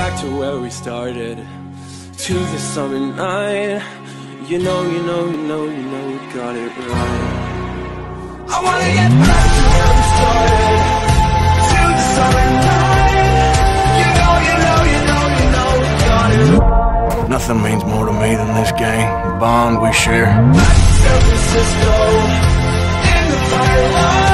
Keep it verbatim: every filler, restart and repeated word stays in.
back to where we started, to the summer night. You know, you know, you know, you know we got it right. I wanna get back to where we started, to the summer night. You know, you know, you know, you know we got it right. Nothing means more to me than this gang, the bond we share. Back to San Francisco, in the firelight.